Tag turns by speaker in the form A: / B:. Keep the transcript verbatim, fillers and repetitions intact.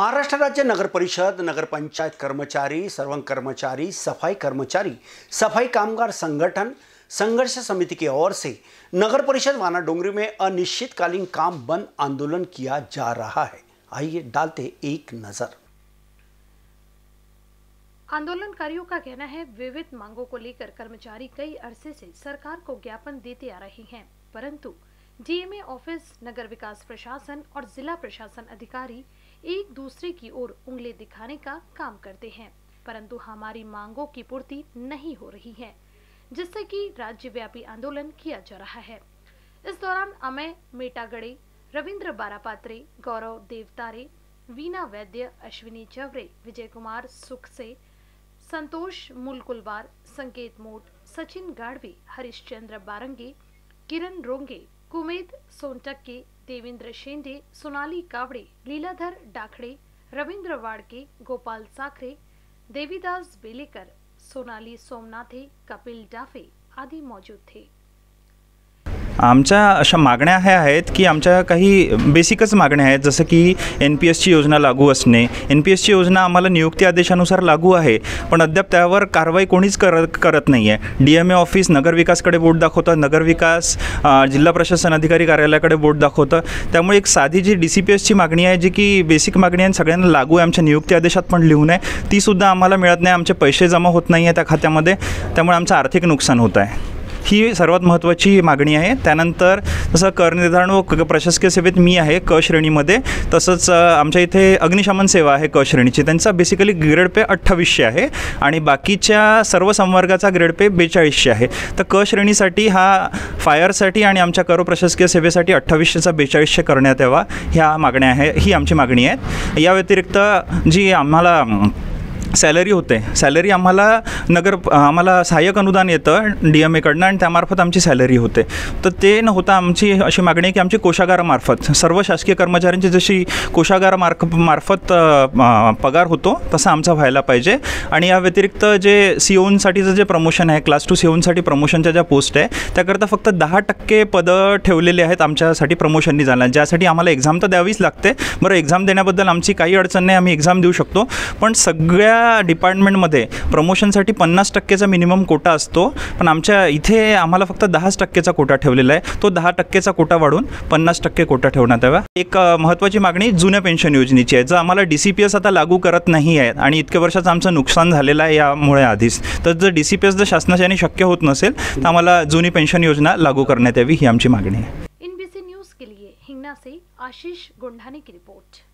A: महाराष्ट्र राज्य नगर परिषद, नगर पंचायत कर्मचारी, सर्व कर्मचारी, सफाई कर्मचारी, सफाई कामगार संगठन संघर्ष समिति की ओर से नगर परिषद वानाडोंगरी में अनिश्चितकालीन काम बंद आंदोलन किया जा रहा है। आइए डालते एक नजर।
B: आंदोलनकारियों का कहना है, विविध मांगों को लेकर कर्मचारी कई अरसे से सरकार को ज्ञापन देते आ रहे हैं, परंतु डीएमए ऑफिस, नगर विकास प्रशासन और जिला प्रशासन अधिकारी एक दूसरे की ओर उंगली दिखाने का काम करते हैं, परंतु हमारी मांगों की पूर्ति नहीं हो रही है, जिससे कि राज्यव्यापी आंदोलन किया जा रहा है। इस दौरान अमय मेटागड़े, रविंद्र बारापात्रे, गौरव देवतारे, वीना वैद्य, अश्विनी चवरे, विजय कुमार सुखसे, संतोष मूलकुलवार, संकेत मोट, सचिन गाड़वे, हरिश्चंद्र बारंगे, किरण रोंगे, कुमेद सोनटक्के, देवेंद्र शेंडे, सोनाली कावड़े, लीलाधर डाखड़े, रविंद्र वाड़के, गोपाल साखरे, देवीदास बेलेकर, सोनाली सोमनाथे, कपिल डाफे आदि मौजूद थे।
C: आमच्या अशा मागण्या ह्या आहेत की आमच्या काही बेसिकच मागण्या आहेत, जसं की एन पी एसची योजना लागू असणे। एन पी एसची योजना आम्हाला नियुक्ती आदेशानुसार लागू आहे, पण अद्याप त्यावर कारवाई कोणीच करत करत नाही आहे। डी एम ए ऑफिस नगर विकासकडे बोट दाखवतं, नगर विकास जिल्हा प्रशासन अधिकारी कार्यालयाकडे बोट दाखवतं। त्यामुळे एक साधी जी डी सी पी एसची मागणी आहे, जी की बेसिक मागणी आहे, सगळ्यांना लागू आहे, आमच्या नियुक्ती आदेशात पण लिहून आहे, तीसुद्धा आम्हाला मिळत नाही। आमचे पैसे जमा होत नाही आहे त्या खात्यामध्ये, त्यामुळे आमचं आर्थिक नुकसान होत आहे। ही सर्वात महत्त्वाची मागणी आहे। त्यानंतर जसं कर निर्धारण व प्रशासकीय सेवेत मी आहे क श्रेणीमध्ये, तसंच आमच्या इथे अग्निशमन सेवा आहे क श्रेणीची, त्यांचा बेसिकली ग्रेड पे अठ्ठावीसशे आहे आणि बाकीच्या सर्व संवर्गाचा ग्रेड पे बेचाळीसशे आहे। तर क श्रेणीसाठी हा फायरसाठी आणि आमच्या कर प्रशासकीय सेवेसाठी अठ्ठावीसशेचा बेचाळीसशे करण्यात यावा, ह्या मागण्या आहे, ही आमची मागणी आहे। या व्यतिरिक्त जी आम्हाला सॅलरी होते, सॅलरी आम्हाला नगर आम्हाला सहाय्यक अनुदान येतं डी एम एकडनं आणि त्यामार्फत आमची सॅलरी होते, तर ते न होता आमची अशी मागणी आहे की आमची कोषागारामार्फत सर्व शासकीय कर्मचाऱ्यांची जशी कोषागारामार्फ मार्फत पगार होतो तसा आमचा व्हायला पाहिजे। आणि या व्यतिरिक्त जे सी ओनसाठीचं जे प्रमोशन आहे, क्लास टू सी ओनसाठी प्रमोशनच्या ज्या पोस्ट आहे त्याकरता फक्त दहा टक्के पदं ठेवलेले आहेत आमच्यासाठी प्रमोशननी झाला, ज्यासाठी आम्हाला एक्झाम तर द्यावीच लागते। बरं, एक्झाम देण्याबद्दल आमची काही अडचण नाही, आम्ही एक्झाम देऊ शकतो, पण सगळ्या डिपार्टमेंटमध्ये प्रमोशनसाठी पन्नास टक्केचा मिनिमम कोटा असतो, पण आमच्या इथे आम्हाला फक्त दहाच टक्केचा कोटा ठेवलेला आहे। तो दहा टक्केचा कोटा वाढून पन्नास टक्के कोटा ठेवण्यात यावा। एक महत्त्वाची मागणी जुन्या पेन्शन योजनेची आहे, जर आम्हाला डी सी पी एस आता लागू करत नाही आहे आणि इतक्या वर्षाचं आमचं नुकसान झालेलं आहे यामुळे आधीच, तर जर डी सी पी एस जर शासनाच्याने शक्य होत नसेल तर आम्हाला जुनी पेन्शन योजना लागू करण्यात यावी, ही आमची मागणी आहे।
B: इन बी सी न्यूज़ के लिए हिंगना से आशीष गोंढाने की रिपोर्ट।